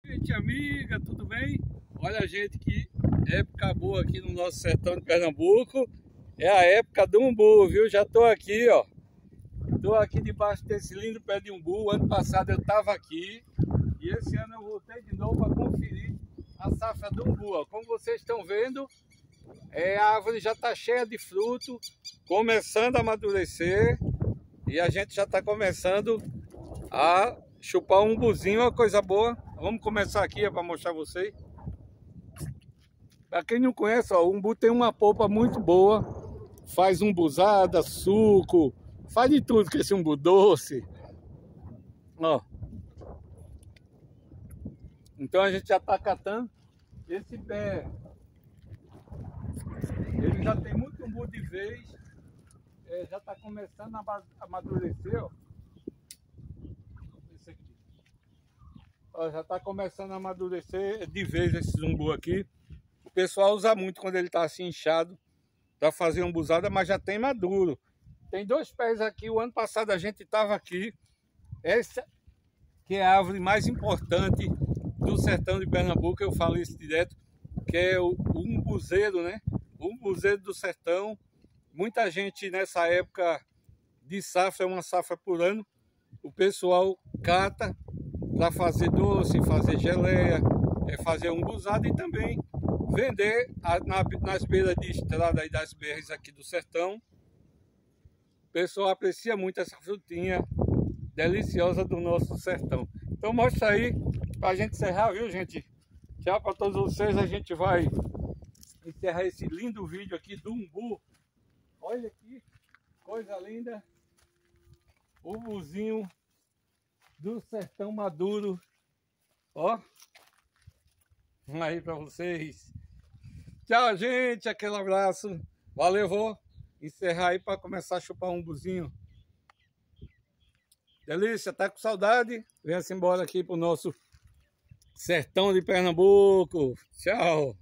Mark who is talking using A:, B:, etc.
A: Gente amiga, tudo bem? Olha, gente, que época boa aqui no nosso sertão de Pernambuco. É a época do umbu, viu? Já tô aqui, ó. Tô aqui debaixo desse lindo pé de umbu. Ano passado eu tava aqui e esse ano eu voltei de novo para conferir a safra do umbu, ó. Como vocês estão vendo, a árvore já tá cheia de fruto, começando a amadurecer e a gente já tá começando a chupar um umbuzinho, uma coisa boa. Vamos começar aqui para mostrar a vocês. Para quem não conhece, ó, o umbu tem uma polpa muito boa. Faz umbuzada, suco, faz de tudo com esse umbu doce. Ó. Então a gente já está catando esse pé. Ele já tem muito umbu de vez. Já está começando a amadurecer, ó. Esse aqui. Ó, já está começando a amadurecer de vez esse umbu aqui. O pessoal usa muito quando ele está assim inchado para fazer umbuzada, mas já tem maduro. Tem dois pés aqui. O ano passado a gente estava aqui. Essa que é a árvore mais importante do sertão de Pernambuco. Eu falo isso direto, que é o umbuzeiro, né? O umbuzeiro do sertão. Muita gente nessa época de safra, é uma safra por ano, o pessoal cata para fazer doce, fazer geleia, fazer umbuzada e também vender nas beiras de estrada e das BRs aqui do sertão. O pessoal aprecia muito essa frutinha deliciosa do nosso sertão. Então mostra aí para a gente encerrar, viu, gente? Tchau para todos vocês. A gente vai encerrar esse lindo vídeo aqui do umbu. Olha aqui, coisa linda. O umbuzinho do sertão maduro. Ó. Aí para vocês. Tchau, gente. Aquele abraço. Valeu, vou encerrar aí para começar a chupar um umbuzinho. Delícia, tá com saudade? Venha-se embora aqui pro nosso sertão de Pernambuco. Tchau.